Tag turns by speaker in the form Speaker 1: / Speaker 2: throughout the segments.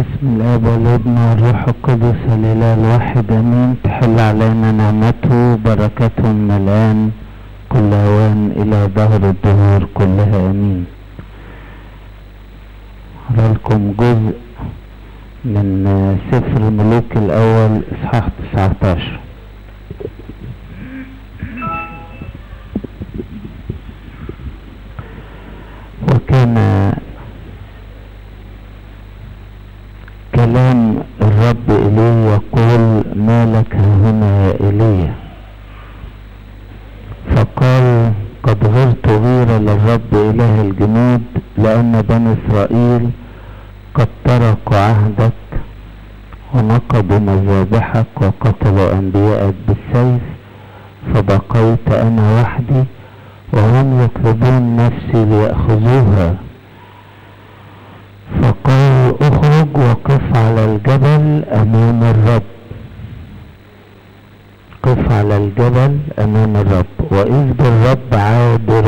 Speaker 1: باسم الاب والابن والروح القدس الاله الواحد امين. تحل علينا نعمته وبركته من الان كل اوان الى دهر الدهور كلها امين. هقرا لكم جزء من سفر الملوك الاول اصحاح 19. وكان كلام الرب إليه يقول: ما لك هنا يا إيليا؟ فقال: قد غرت غيرة للرب إله الجنود، لأن بني إسرائيل قد تركوا عهدك ونقضوا مذابحك وقتلوا أنبياءك بالسيف، فبقيت أنا وحدي وهم يطلبون نفسي ليأخذوها. فقال: اخرج وقف على الجبل امام الرب. قف على الجبل امام الرب، واذ بالرب عابر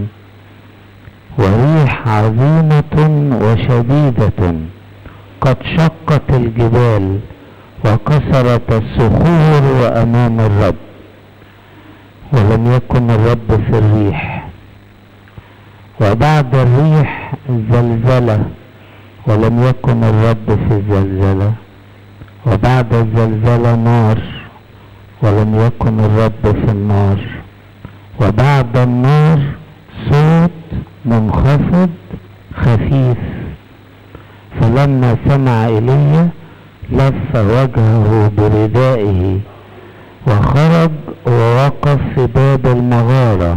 Speaker 1: وريح عظيمة وشديدة قد شقت الجبال وكسرت الصخور وامام الرب، ولم يكن الرب في الريح. وبعد الريح زلزلة، ولم يكن الرب في الزلزلة. وبعد الزلزلة نار، ولم يكن الرب في النار. وبعد النار صوت منخفض خفيف. فلما سمع إيليا لف وجهه بردائه وخرج ووقف في باب المغارة،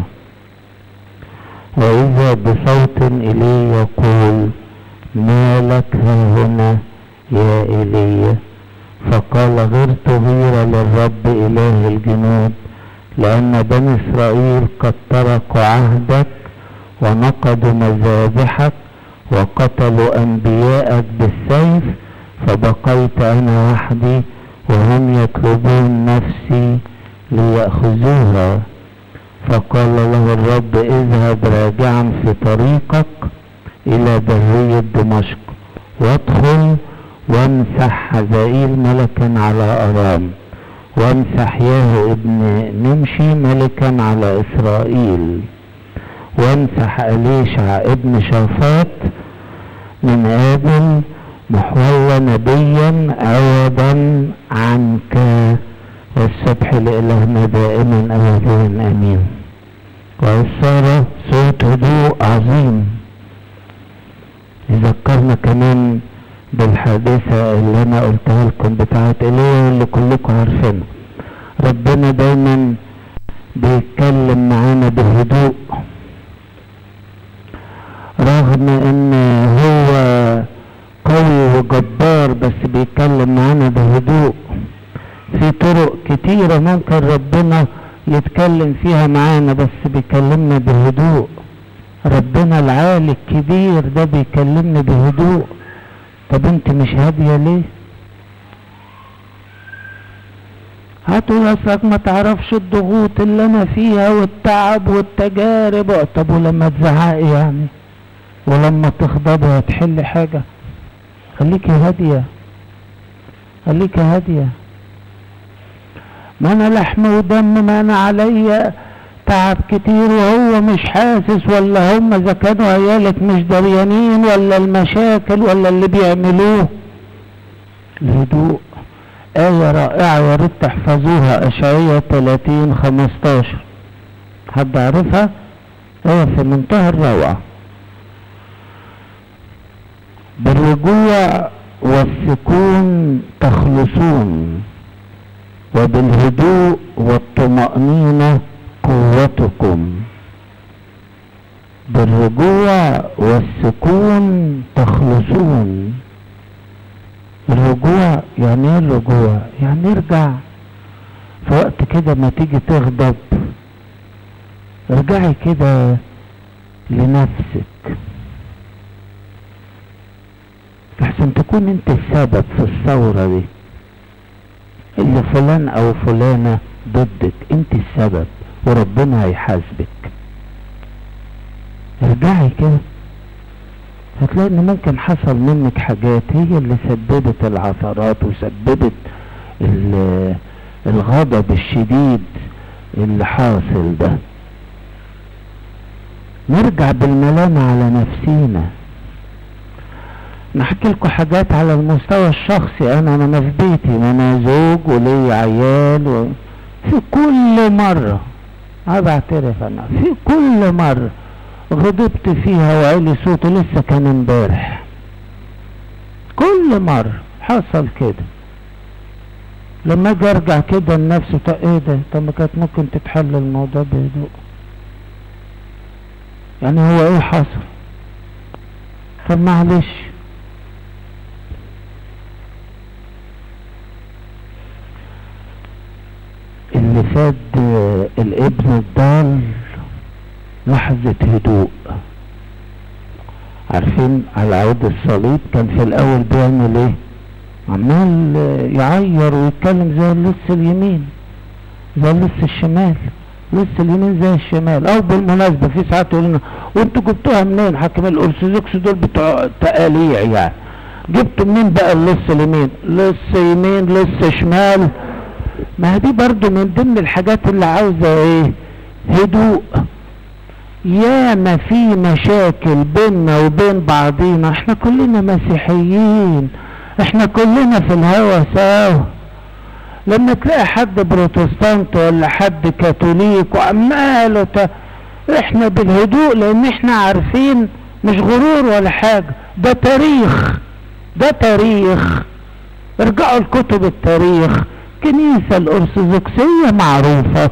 Speaker 1: وإذا بصوت إليه يقول: ما لك هنا يا إيليا؟ فقال: غرت غيرة للرب إله الجنود، لأن بني إسرائيل قد تركوا عهدك ونقضوا مذابحك وقتلوا أنبياءك بالسيف، فبقيت أنا وحدي وهم يطلبون نفسي ليأخذوها. فقال له الرب: اذهب راجعا في طريقك إلى برية دمشق، وادخل وامسح حزائيل ملكا على أرام، وامسح ياهو ابن نمشي ملكا على إسرائيل، وامسح أليشع ابن شافات من آدم محولى نبيا عوضا عنك، والسبح لإلهنا دائما أبدا آمين. وصار صوت هدوء عظيم يذكرنا كمان بالحادثة اللي انا قلتها لكم بتاعت ايليا اللي كلكم عارفينها. ربنا دايما بيتكلم معانا بهدوء، رغم ان هو قوي وجبار بس بيتكلم معانا بهدوء. في طرق كتيرة ممكن ربنا يتكلم فيها معانا بس بيكلمنا بهدوء. ربنا العالي الكبير ده بيكلمني بهدوء. طب انت مش هادية ليه؟ هتقول اصلك ما تعرفش الضغوط اللي انا فيها والتعب والتجارب. طب ولما تزعقي يعني ولما تغضبي هتحل حاجة؟ خليكي هادية، خليكي هادية. ما انا لحم ودم، ما انا عليا تعب كتير وهو مش حاسس، ولا هم اذا كانوا عيالك مش دريانين، ولا المشاكل ولا اللي بيعملوه. الهدوء آية رائعة يا ريت تحفظوها، اشعياء 30:15. حد عارفها؟ آية في منتهى الروعة. بالرجوع والسكون تخلصون، وبالهدوء والطمأنينة قوتكم. بالرجوع والسكون تخلصون. الرجوع يعني ايه؟ الرجوع يعني ارجع في وقت كده ما تيجي تغضب، ارجعي كده لنفسك، احسن تكون انت السبب في الثورة دي اللي فلان او فلانة ضدك. انت السبب وربنا هيحاسبك. ارجعي كده هتلاقي ان ممكن حصل منك حاجات هي اللي سببت العثرات وسببت الغضب الشديد اللي حاصل ده. نرجع بالملامة على نفسينا. نحكي لكم حاجات على المستوى الشخصي. انا في بيتي، انا زوج ولي عيال في كل مرة بعترف انا في كل مرة غضبت فيها وعلي صوتي، لسه كان امبارح كل مرة حصل كده. لما اجي ارجع كده لنفسي، ايه ده؟ طب ما كانت ممكن تتحل الموضوع بهدوء. يعني هو ايه حصل؟ طب معلش. اللي فاد الابن الضال لحظة هدوء. عارفين على عود الصليب كان في الاول بيعمل ايه؟ عمال يعير ويتكلم زي اللص اليمين زي اللص الشمال، لص اليمين زي الشمال. او بالمناسبة في ساعات يقولون وانتوا جبتوها منين؟ حاكم الارثوذكس دول بتوع تقاليع يعني، جبتوا منين بقى اللص اليمين؟ لص يمين لص شمال. ما دي برضو من ضمن الحاجات اللي عاوزة ايه؟ هدوء. ياما في مشاكل بيننا وبين بعضينا، احنا كلنا مسيحيين، احنا كلنا في الهوا سوا. لما تلاقي حد بروتستانت ولا حد كاثوليك وعماله احنا بالهدوء، لان احنا عارفين مش غرور ولا حاجة، ده تاريخ، ده تاريخ. ارجعوا لكتب التاريخ. الكنيسة الارثوذكسية معروفة،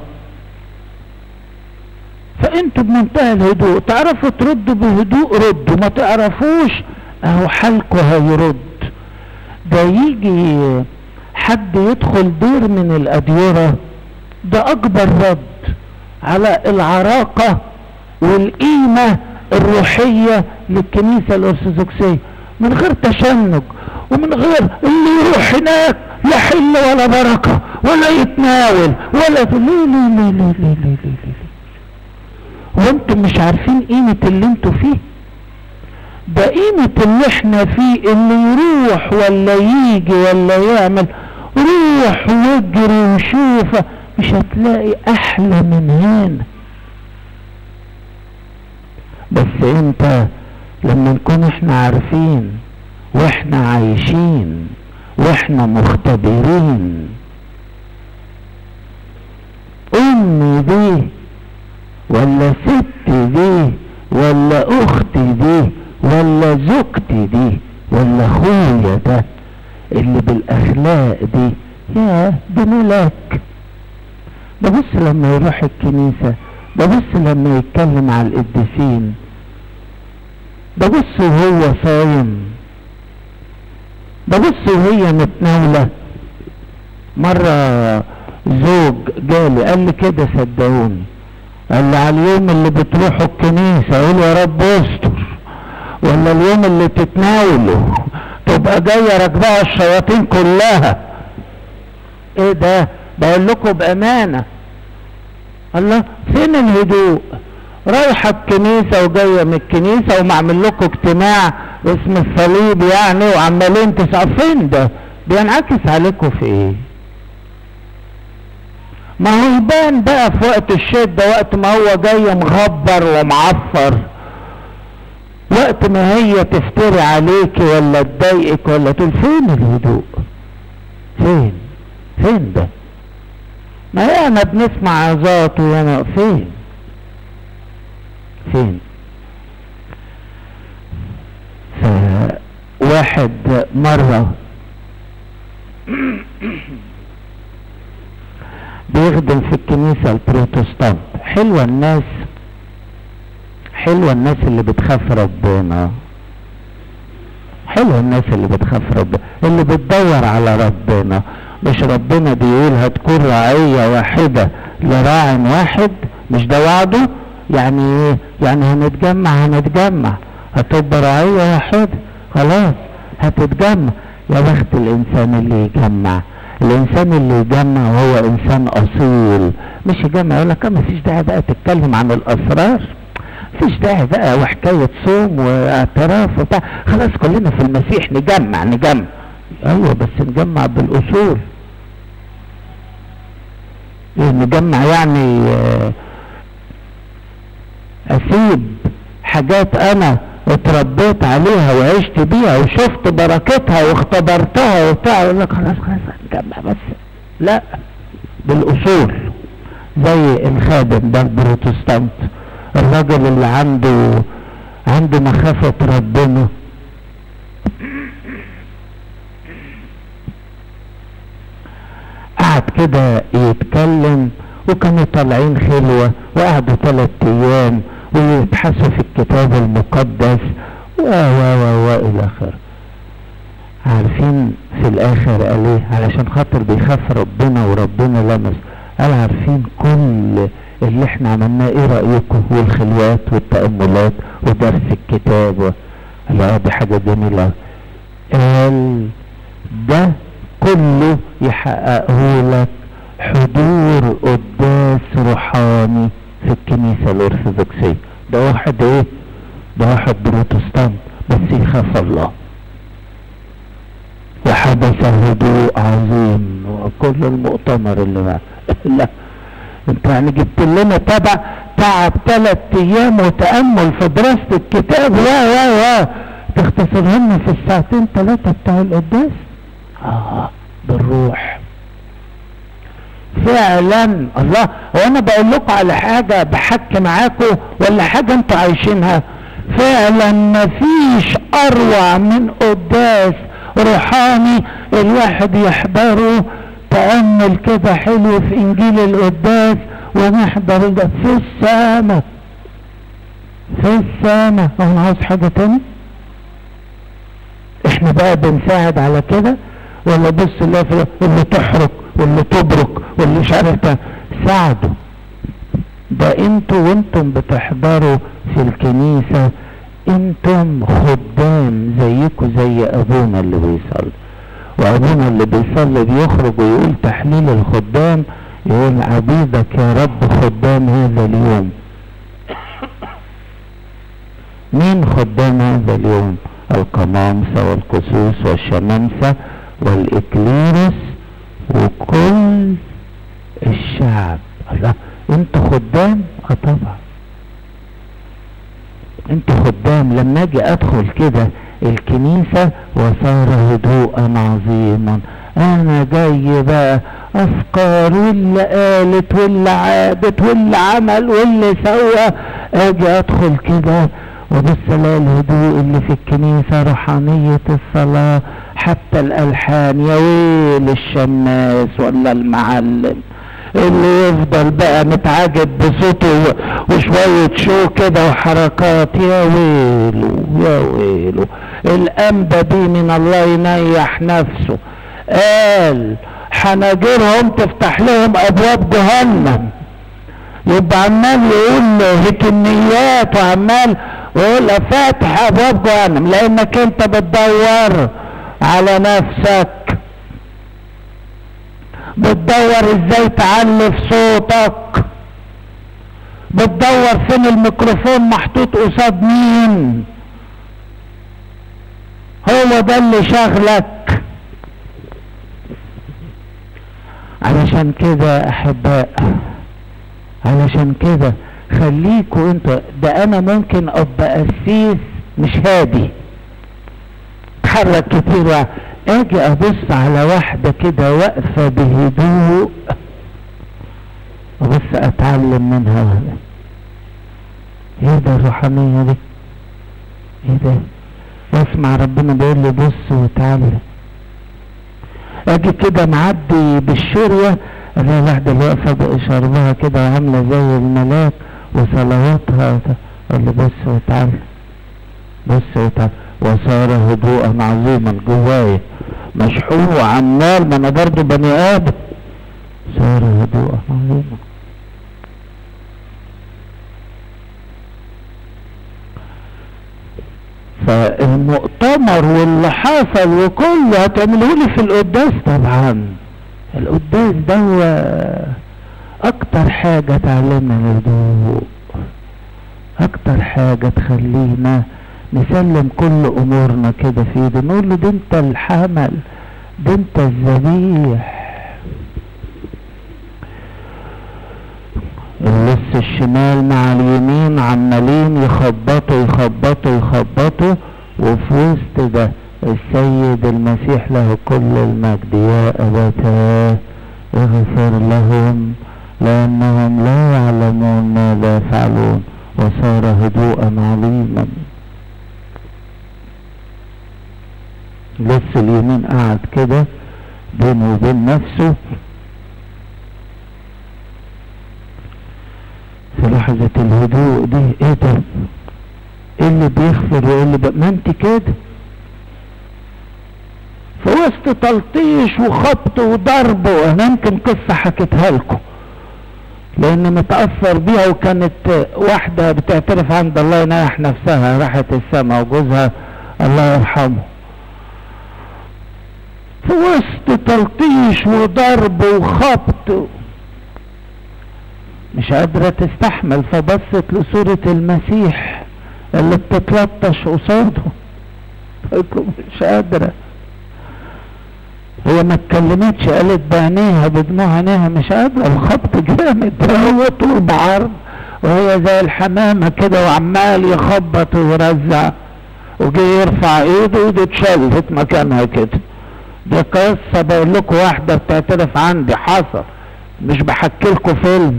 Speaker 1: فانتوا بمنتهى الهدوء تعرفوا تردوا بهدوء ردوا، ما تعرفوش اهو حالكوا هيرد. ده يجي حد يدخل دير من الاديرة، ده اكبر رد على العراقة والقيمة الروحية للكنيسة الارثوذكسية، من غير تشنج ومن غير اللي يروح هناك لا حل ولا بركة ولا يتناول ولا ليه ليه ليه ليه ليه ليه ليه. وانتم مش عارفين قيمة اللي انتوا فيه؟ ده قيمة اللي احنا فيه، اللي يروح ولا يجي ولا يعمل، روح واجري وشوفه، مش هتلاقي احلى من هنا. بس انت لما نكون احنا عارفين واحنا عايشين واحنا مختبرين، امي دي ولا ستي دي ولا اختي دي ولا زوجتي دي ولا اخويا ده اللي بالاخلاق دي، يا ده ملاك. ببص لما يروح الكنيسة، ببص لما يتكلم على القديسين، ببص وهو صايم، ببص وهي متناولة. مرة زوج جالي قال لي كده صدقوني، قال لي على اليوم اللي بتروحوا الكنيسة قول يا رب استر، ولا اليوم اللي تتناولوا تبقى جاية راكبها الشياطين كلها. ايه ده؟ بقول لكم بامانة. الله فين الهدوء؟ رايحة الكنيسة وجاية من الكنيسة ومعمل لكم اجتماع اسم الصليب يعني وعمالين تسعوا، فين ده؟ بينعكس عليكم في ايه؟ ما هو يبان بقى في وقت الشدة، وقت ما هو جاي مغبر ومعفر، وقت ما هي تفتري عليك ولا تضايقك ولا تقول فين الهدوء؟ فين ده؟ ما هي انا بنسمع عظات وانا فين فواحد مرة بيخدم في الكنيسة البروتستانت. حلوة الناس اللي بتخاف ربنا، حلوة الناس اللي بتخاف ربنا، اللي بتدور على ربنا. مش ربنا بيقول هتكون رعية واحدة لراع واحد؟ مش ده وعده؟ يعني ايه؟ يعني هنتجمع هتبقى رعية واحدة، خلاص هتتجمع. يا بخت الانسان اللي يجمع، الانسان اللي يجمع وهو انسان اصيل، مش يجمع يقول لك ما فيش داعي بقى تتكلم عن الاسرار، مفيش داعي بقى وحكاية صوم واعتراف وبتاع، خلاص كلنا في المسيح نجمع. ايوه بس نجمع بالاصول. نجمع يعني اسيب حاجات انا اتربيت عليها وعشت بيها وشفت بركتها واختبرتها وبتاع، يقول لك خلاص نجمع، بس لا، بالاصول. زي الخادم ده البروتستانت، الراجل اللي عنده مخافة ربنا، قعد كده يتكلم، وكانوا طالعين خلوة وقعدوا 3 ايام ويبحثوا في الكتاب المقدس الى اخره. عارفين في الاخر قال ايه؟ علشان خاطر بيخاف ربنا وربنا لمس، قال عارفين كل اللي احنا عملناه ايه رأيكم؟ والخلوات والتأملات ودرس الكتاب قال دي حاجة جميلة. قال ده كله يحققه لك حضور قداس روحاني في الكنيسة الأرثوذكسية. ده واحد ايه؟ ده واحد بروتستانت بس يخاف الله. وحدث هدوء عظيم وكل المؤتمر اللي معه لا انت يعني جبت لنا تعب 3 ايام وتأمل في دراسة الكتاب تختصرهم لنا في الساعتين 3 بتاع القداس؟ بالروح فعلا. الله، وانا بقول لكم على حاجة بحكي معاكم ولا حاجة انتوا عايشينها؟ فعلا مفيش اروع من قداس روحاني الواحد يحضره، تأمل كده حلو في انجيل القداس، ونحضر ده في السماء. انا عاوز حاجة تاني؟ احنا بقى بنساعد على كده ولا بص اللي تحرك واللي تبرك واللي مش عارف ساعدوا. ده وانتم بتحضروا في الكنيسة انتم خدام زيكم زي ابونا اللي بيصلي. وابونا اللي بيصلي بيخرج ويقول تحليل الخدام، يقول عبيدك يا رب خدام هذا اليوم. مين خدام هذا اليوم؟ القمامسة والقسوس والشمامسة والإكليروس وكل الشعب. الله، انت خدام؟ طبعا انت خدام. لما اجي ادخل كده الكنيسة وصار هدوءا عظيما، انا جاي بقى افكار واللي قالت واللي عادت واللي عمل واللي سوى، اجي ادخل كده وبص الاقي الهدوء اللي في الكنيسة، روحانية الصلاة، حتى الالحان. يا ويل الشماس ولا المعلم اللي يفضل بقى متعجب بصوته وشوية شو كده وحركات. يا ويله الأنبا دي من الله ينيح نفسه. قال حناجرهم تفتح لهم أبواب جهنم. يبقى عمال يقول هتنيات وعمال يقول فاتح أبواب جهنم، لأنك أنت بتدور على نفسك، بتدور ازاي تعلي في صوتك، بتدور فين الميكروفون محطوط قصاد مين، هو ده اللي شغلك. علشان كده احباء، علشان كده خليكوا انتوا. ده انا ممكن ابقى قسيس مش هادي، اتحرك كتير، اجي ابص على واحدة كده واقفة بهدوء، ابص اتعلم منها. ايه ده الروحانية دي؟ ايه ده؟ واسمع ربنا بيقول لي بص وتعلم. اجي كده معدي بالشورية، الاقي واحدة اللي واقفة بشربها كده وعاملة زي الملاك وصلواتها، اقول لي بص وتعلم. وصار هدوءا عظيما جوايا، مشحون وعمال، ما انا برضه بني ادم. صار هدوءا عظيما. فالمؤتمر واللي حصل وكله هتعملهولي في القداس. طبعا القداس ده اكتر حاجة تعلمنا الهدوء، اكتر حاجة تخلينا نسلم كل امورنا كده في ايده، نقول له ده انت الحمل، ده انت الذبيح. اللص الشمال مع اليمين عمالين يخبطوا، وفي وسط ده السيد المسيح له كل المجد، يا أبتاه اغفر لهم لأنهم لا يعلمون ماذا يفعلون، وصار هدوءا عظيما. لص اليمين قعد كده بينه وبين نفسه في لحظة الهدوء دي، ايه ده؟ ايه اللي بيغفر وايه اللي ما انت كده في وسط تلطيش وخبط وضرب. وانا يمكن قصة حكيتها لكم لان متأثر بيها، وكانت واحدة بتعترف عند الله يناح نفسها، راحت السما وجوزها الله يرحمه في وسط تلطيش وضرب وخبط مش قادرة تستحمل، فبصت لصورة المسيح اللي بتتلطش قصاده مش قادرة. هي ما اتكلمتش، قالت بعينيها بدموع عينيها مش قادرة، الخبط جامد، هو طول بعرض وهي زي الحمامة كده وعمال يخبط ويرزع، وجي يرفع ايده اتشلت مكانها كده. دي قصة بقول لكم، واحدة بتعترف عندي حصل، مش بحكي لكم فيلم.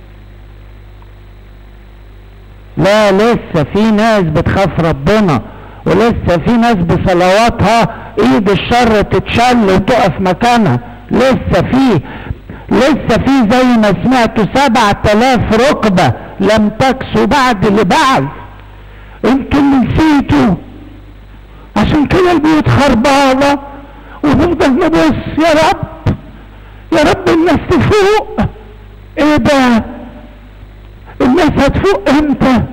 Speaker 1: لا، لسه في ناس بتخاف ربنا، ولسه في ناس بصلواتها ايد الشر تتشل وتقف مكانها. لسه في زي ما سمعتوا 7000 ركبة لم تكسوا بعد لبعض. انتوا اللي نسيتوا، عشان كده البيوت خربانة ونفضل نبص يا رب الناس تفوق. ايه ده؟ الناس هتفوق امتى؟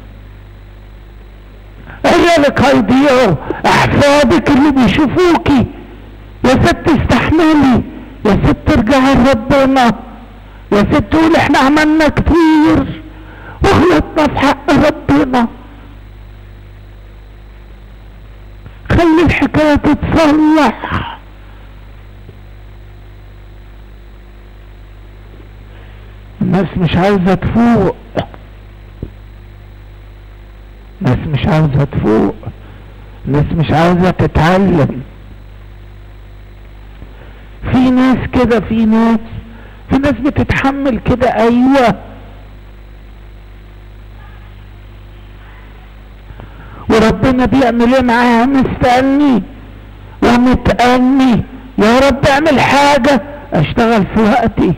Speaker 1: عيالك هيضيعوا، احفادك اللي بيشوفوكي. يا ست استحملي، يا ست ارجعي لربنا، يا ست تقول احنا عملنا كتير وغلطنا في حق ربنا. خلي الحكاية تتصلح. الناس مش عاوزة تفوق، الناس مش عاوزة تفوق، الناس مش عاوزة تتعلم. في ناس كده، في ناس بتتحمل كده، ايوه، وربنا بيعمل ايه معاها؟ مستني ومتأني، يا رب اعمل حاجة اشتغل في وقتي.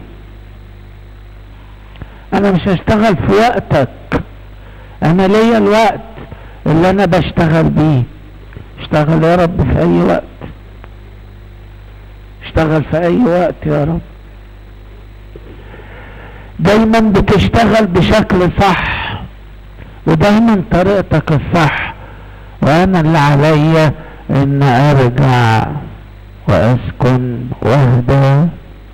Speaker 1: انا مش هشتغل في وقتك، انا ليا الوقت اللي انا بشتغل بيه. اشتغل يا رب في اي وقت، اشتغل في اي وقت يا رب. دايما بتشتغل بشكل صح، ودايما طريقتك الصح، وانا اللي عليا ان ارجع واسكن واهدى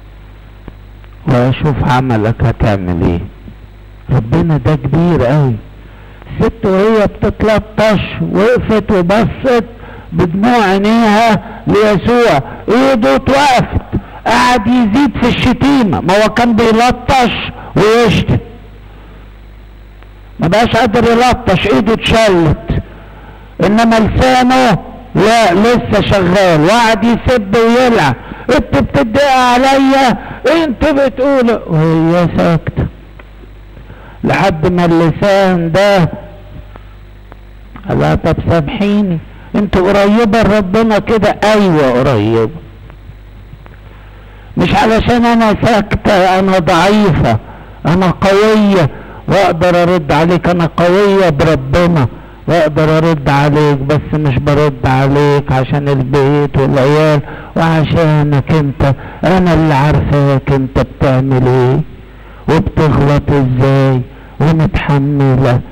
Speaker 1: واشوف عملك هتعمل ايه. ربنا ده كبير قوي. الست وهي بتتلطش وقفت وبصت بدموع عينيها ليسوع، ايده اتوقفت، قعد يزيد في الشتيمة، ما هو كان بيلطش ويشتم، ما بقاش قادر يلطش، ايده اتشلت، انما لسانه لا لسه شغال، وقعد يسب ويلعب. انت بتدعي عليا، انت بتقول، وهي ساكتة لحد ما اللسان ده قال طب سامحيني، انت قريبة لربنا كده؟ ايوه قريبة، مش علشان انا ساكتة انا ضعيفة، انا قوية واقدر ارد عليك، انا قوية بربنا واقدر ارد عليك، بس مش برد عليك عشان البيت والعيال وعشانك انت، انا اللي عارفاك انت بتعمل ايه وبتغلط ازاي ومتحملة.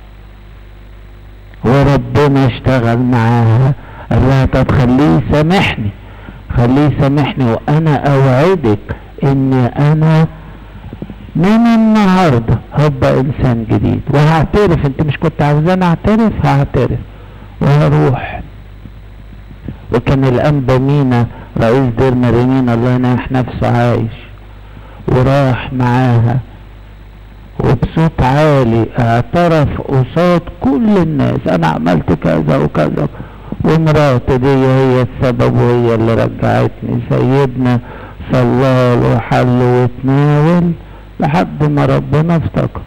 Speaker 1: وربنا اشتغل معاها، قال لها طب خليه يسامحني، وانا اوعدك ان انا من النهارده هبقى انسان جديد وهعترف. انت مش كنت عاوزاني اعترف؟ هعترف وهروح. وكان الانبا مينا رئيس دير مريمين الله يناح نفسه عايش، وراح معاها وبصوت عالي اعترف قصاد كل الناس انا عملت كذا وكذا، ومراتي دي هي السبب وهي اللي رجعتني. سيدنا صلى وحل وتناول لحد ما ربنا افتكر.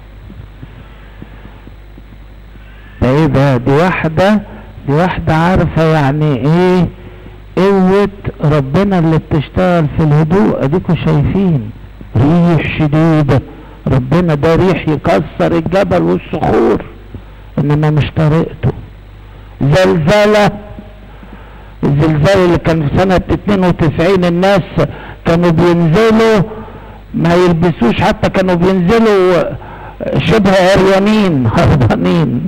Speaker 1: ايه ده؟ دي واحدة عارفة يعني ايه قوة ربنا اللي بتشتغل في الهدوء. اديكوا شايفين ريح شديدة، ربنا ده ريح يكسر الجبل والصخور، انما مش طريقته. زلزلة، الزلزال اللي كان في سنة 92 الناس كانوا بينزلوا ما يلبسوش، حتى كانوا بينزلوا شبه عريانين هربانين.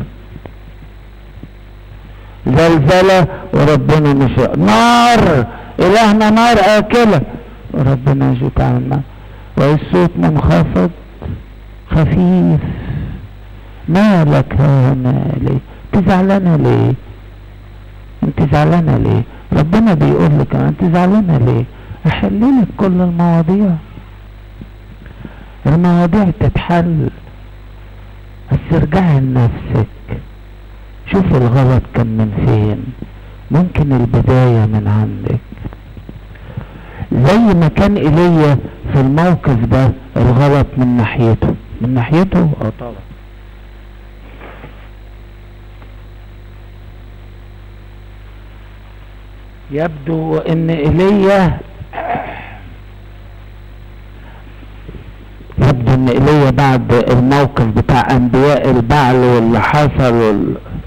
Speaker 1: زلزلة وربنا مش نار، إلهنا نار آكلة وربنا مش بتعمل نار. والصوت منخفض خفيف، مالك هنا ليه؟ انت زعلانة ليه؟ انت زعلانة ليه؟ ربنا بيقول لك انت زعلانة ليه؟ احللك كل المواضيع تتحل. بس ارجعي لنفسك، شوف الغلط كان من فين. ممكن البداية من عندك، زي ما كان ايليا في الموقف ده الغلط من ناحيته طبعا. يبدو ان ايليا بعد الموقف بتاع انبياء البعل واللي حصل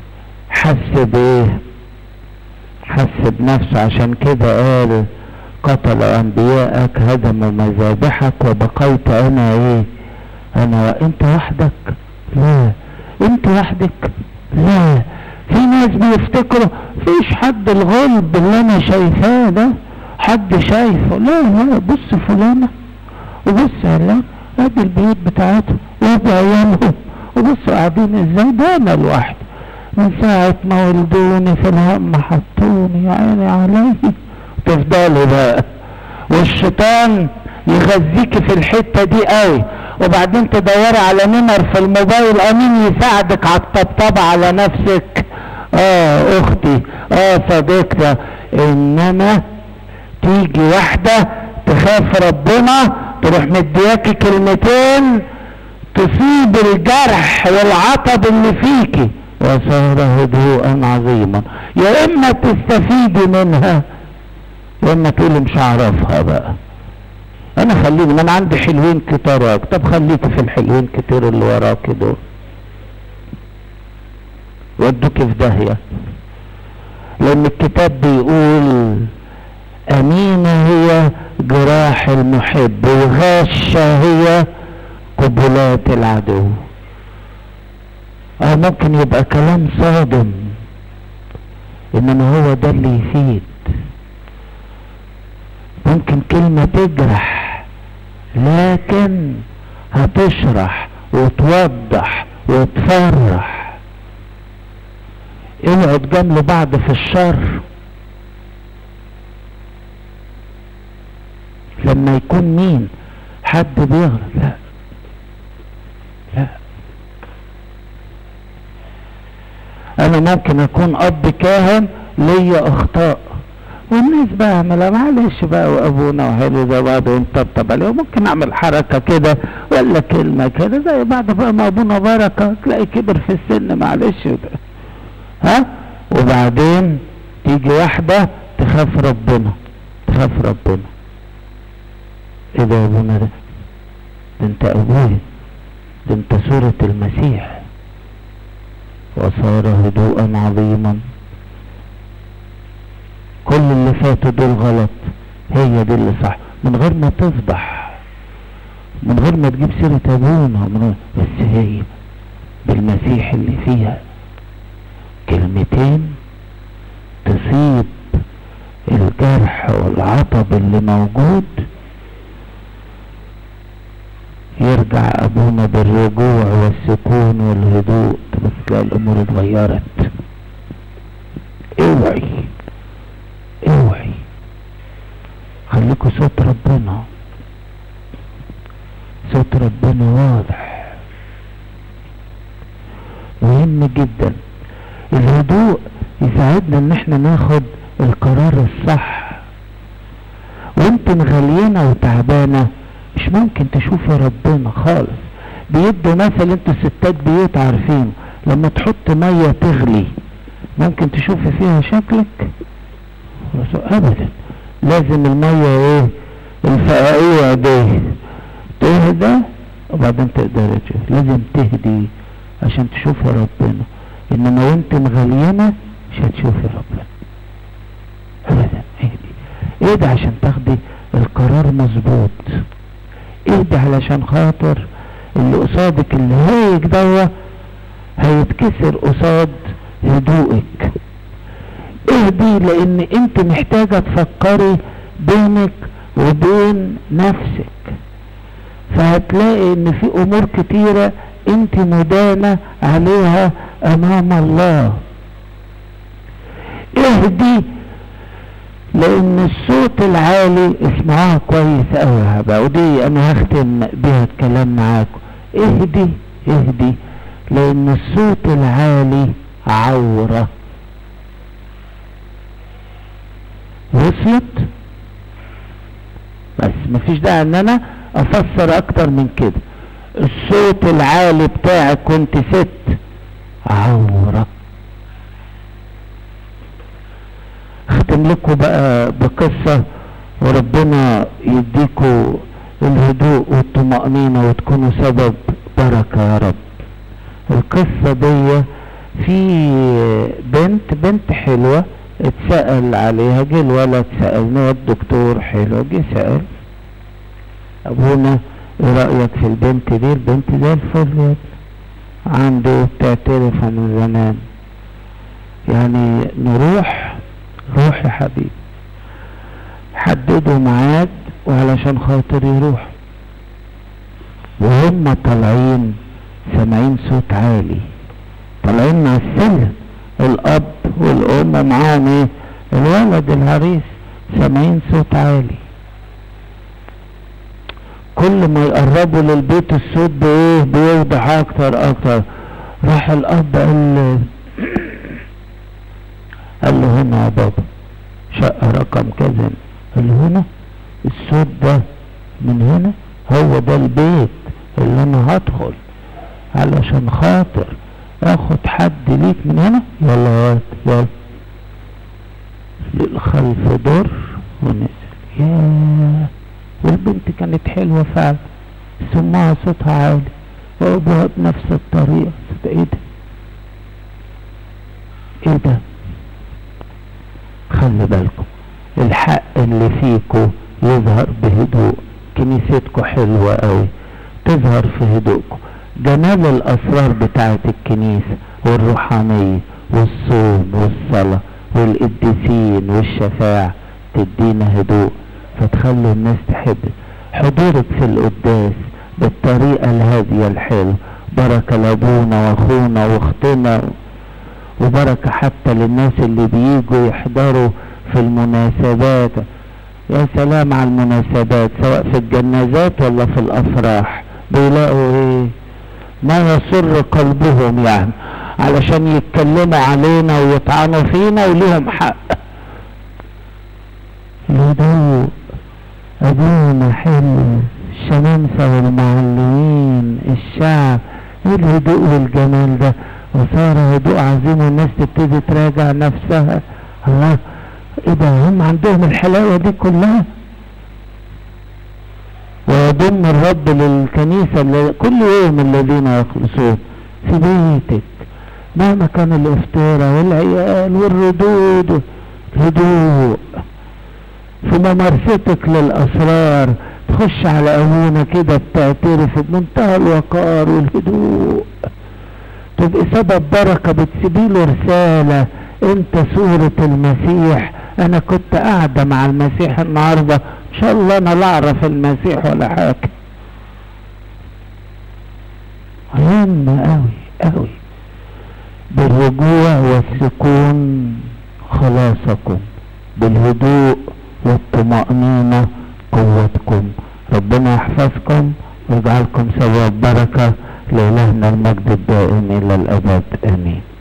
Speaker 1: حس بنفسه، عشان كده قال قتل انبياءك هدموا مذابحك وبقيت انا وانت وحدك. لا، انت وحدك؟ لا، في ناس بيفتكروا فيش حد، الغلب اللي انا شايفاه ده حد شايفه. لا، بص فلانة وبص علان، ادي البيوت بتاعتهم وادي عيالهم وبص قاعدين ازاي. ده انا لوحدي من ساعة ما ولدوني في الهم حطوني يا عيني علي. تفضلوا بقى والشيطان يغذيكي في الحتة دي قوي، وبعدين تدوري على نمر في الموبايل امين يساعدك على الطبطبة على نفسك. اختي، صديقتي، انما تيجي واحدة تخاف ربنا تروح مدياكي كلمتين تصيب الجرح والعطب اللي فيكي وصار هدوءا عظيما. يا اما تستفيدي منها يا اما تقولي مش هعرفها بقى، انا خليني، ما انا عندي حلوين كتار. طب خليكي في الحلوين كتير اللي وراكي دول ودوكي في داهية، لان الكتاب بيقول امينة هي جراح المحب وغاشة هي قبلات العدو. ممكن يبقى كلام صادم، انما هو ده اللي يفيد. ممكن كلمة تجرح لكن هتشرح وتوضح وتفرح. اوعوا تجاملوا بعض في الشر. لما يكون مين حد بيغلط، لا انا ممكن اكون اب كاهن ليا اخطاء والناس بعملها، معلش بقى، وابونا وحلو زي بعض ونطبطب عليه، وممكن اعمل حركه كده ولا كلمه كده زي بعض بقى ما ابونا بركه تلاقي كبر في السن معلش ده. وبعدين تيجي واحده تخاف ربنا. ايه ده يا ابونا؟ ده انت ابويا، ده انت صورة المسيح. وصار هدوءا عظيما. كل اللي فاتوا دول غلط، هي دي اللي صح، من غير ما تفضح، من غير ما تجيب سيرة ابونا، بس هي بالمسيح اللي فيها كلمتين تصيب الجرح والعطب اللي موجود، يرجع تشجع ابونا بالرجوع والسكون والهدوء، بس تلاقي الامور اتغيرت. اوعي خليكوا صوت ربنا، صوت ربنا واضح مهم جدا. الهدوء يساعدنا ان احنا ناخد القرار الصح. وانت مغليانة وتعبانة مش ممكن تشوفي ربنا خالص. بيدوا مثل انتوا ستات بيوت عارفين، لما تحط مية تغلي ممكن تشوفي فيها شكلك؟ ابدا، لازم المية الفقاقيع دي تهدى وبعدين تقدر تشوف. لازم تهدي عشان تشوفي ربنا، انما وانت مغليانة مش هتشوفي ربنا ابدا. اهدي عشان تاخدي القرار مظبوط. اهدي علشان خاطر اللي قصادك اللي هيك دوا هيتكسر قصاد هدوءك. اهدي لان انت محتاجة تفكري بينك وبين نفسك، فهتلاقي ان في امور كتيرة انت مدانة عليها امام الله. اهدي لان الصوت العالي اسمعوها كويس اوي بقى، ودي انا هختم بيها الكلام معاكم. اهدي لان الصوت العالي عورة. وصلت؟ بس مفيش داعي ان انا افسر اكتر من كده. الصوت العالي بتاعك كنت ست عورة. اختم لكم بقى بقصة وربنا يديكوا الهدوء والطمأنينة وتكونوا سبب بركة يا رب. القصة دي في بنت حلوة اتسأل عليها، جه الولد سألناه الدكتور حلو، جه سأل ابونا ايه رأيك في البنت دي؟ البنت زي الفل عنده بتعترف من زمان، يعني نروح يا حبيبي. حددوا ميعاد وعلشان خاطر يروح، وهم طالعين سامعين صوت عالي، طالعين مع السلم، الاب والام معاهم الولد العريس، سامعين صوت عالي. كل ما يقربوا للبيت الصوت بيوضح اكتر. راح الاب قال له هنا يا بابا شقة رقم كذا. قال له هنا؟ الصوت ده من هنا؟ هو ده البيت اللي انا هدخل علشان خاطر اخد حد ليك من هنا؟ يلا للخلف دور ونزل. ياه، والبنت كانت حلوة فعلا، سمعها صوتها عالي وابوها بنفس الطريقة. ايه ده؟ خلي بالكم الحق اللي فيكم يظهر بهدوء. كنيستكم حلوة قوي تظهر في هدوءكم. جمال الاسرار بتاعت الكنيسة والروحانية والصوم والصلاة والقديسين والشفاعة تدينا هدوء، فتخلي الناس تحب حضورك في القداس بالطريقة الهادية الحلوة. بركة لابونا واخونا واختنا، وبركة حتى للناس اللي بييجوا يحضروا في المناسبات. يا سلام على المناسبات، سواء في الجنازات ولا في الافراح، بيلاقوا ما يسر قلبهم، يعني علشان يتكلموا علينا ويطعنوا فينا وليهم حق. الهدوء ابونا حلو، الشمامسة والمعلمين الشعب، ايه الهدوء والجمال ده؟ وصار هدوء عظيم والناس تبتدي تراجع نفسها. الله، ايه ده؟ هم عندهم الحلاوة دي كلها؟ ويضم الرب للكنيسة كل يوم الذين يخلصون في بيتك، مهما كان الافطارة والعيال والردود. الهدوء في ممارستك للاسرار، تخش على ابونا كده بتعترف بمنتهى الوقار والهدوء، تبقى سبب بركة، بتسيبيله رسالة. انت صورة المسيح. انا كنت قاعدة مع المسيح النهاردة، ان شاء الله انا لا اعرف المسيح ولا حاجة، مهم قوي قوي. بالرجوع والسكون خلاصكم، بالهدوء والطمأنينة قوتكم. ربنا يحفظكم ويجعلكم سبب بركة، لإلهنا المجد الدائم إلى الأبد، آمين.